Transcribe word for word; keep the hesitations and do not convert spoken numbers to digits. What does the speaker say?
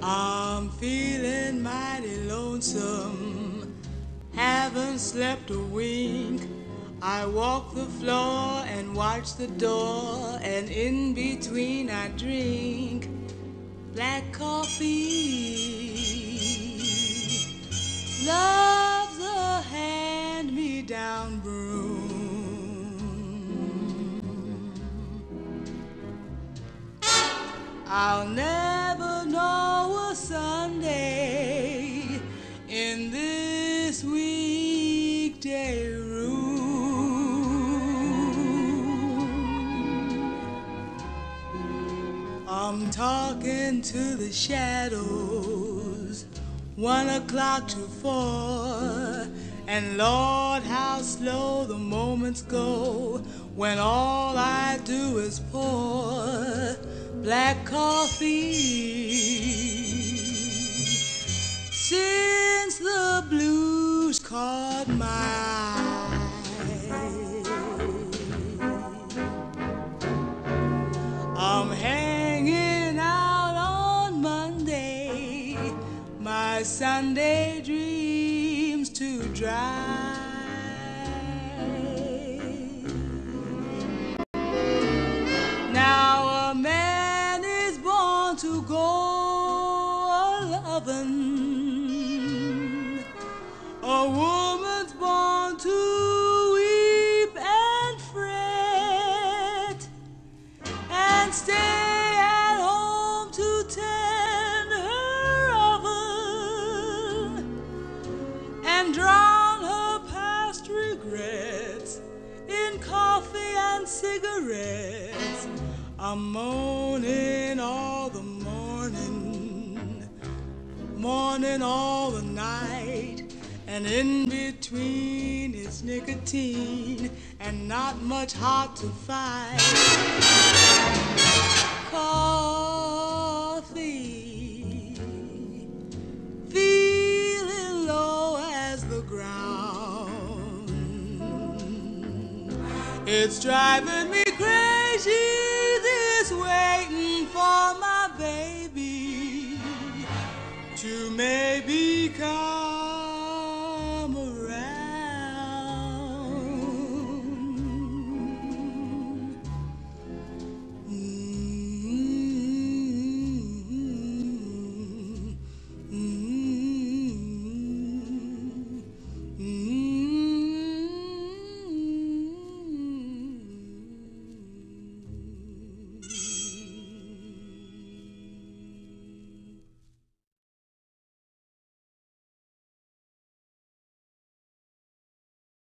I'm feeling mighty lonesome, haven't slept a wink. I walk the floor and watch the door, and in between I drink black coffee. Love's a hand-me-down brew. I'll never know a Sunday in this weekday room. I'm talking to the shadows, one o'clock to four, and Lord, how slow the moments go when all I do is pour black coffee. Since the blues caught my eye, I'm hanging out on Monday, my Sunday dreams to dry. Now a man is born to go a-lovin', a woman's born to weep and fret, and stay at home to tend her oven, and drown her past regrets in coffee and cigarettes. I'm moaning all the morning, morning all the night, and in between is nicotine and not much hot to fight. Coffee, feeling low as the ground. It's driving me crazy, this waiting for my baby to maybe come.